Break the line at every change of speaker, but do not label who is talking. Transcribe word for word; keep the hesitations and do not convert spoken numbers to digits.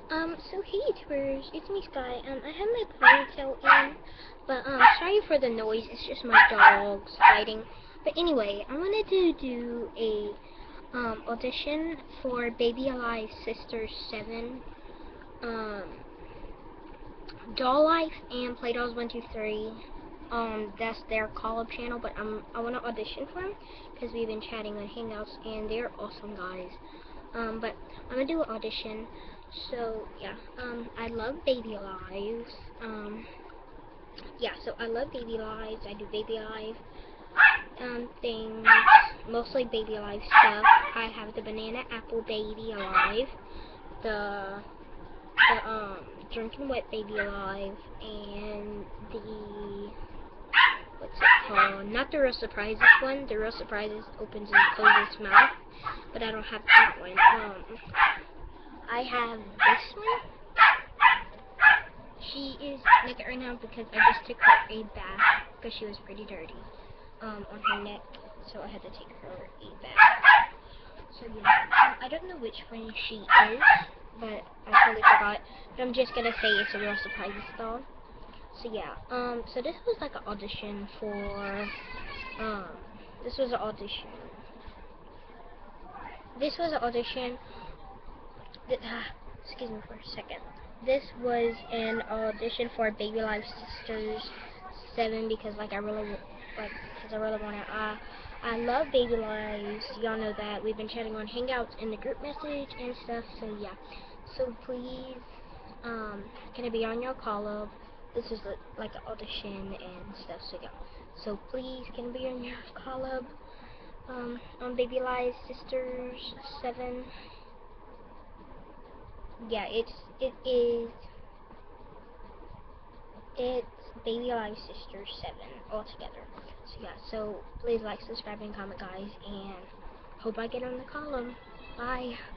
Um, so hey YouTubers, it's me Sky. Um, I have my ponytail in, but um, sorry for the noise, it's just my dogs fighting. But anyway, I wanted to do a um, audition for Baby Alive Sisters seven, um, Doll Life and Play Dolls one two three. Um, that's their call-up channel, but um, I want to audition for them because we've been chatting on Hangouts, and they're awesome guys. Um, but I'm gonna do an audition. So yeah, um, I love Baby Lives. Um, yeah, so I love Baby Lives. I do Baby Live um things, mostly Baby Live stuff. I have the Banana Apple Baby Alive, the the um Drinking Wet Baby Alive, and the what's it called? Not the Real Surprises one. The Real Surprises opens and closes its mouth, but I don't have that one. Um, I have this one. She is naked right now because I just took her a bath because she was pretty dirty um, on her neck, so I had to take her a bath. So yeah, um, I don't know which one she is, but I totally forgot. But I'm just gonna say it's a Real Surprises doll. So yeah, um, so this was like an audition for, um, this was an audition. This was an audition. Th ah, excuse me for a second. This was an audition for Baby Life Sisters seven because like I really like because I really want to. Uh, I love Baby Lives. Y'all know that. We've been chatting on Hangouts in the group message and stuff. So yeah. So please, um, can I be on your call up? This is like an audition and stuff. So yeah. So please, can I be on your call up? Um, on Baby Lives Sisters seven. Yeah, it's it is it's Baby Alive Sisters seven altogether. So yeah, so please like, subscribe, and comment, guys, and hope I get on the column. Bye.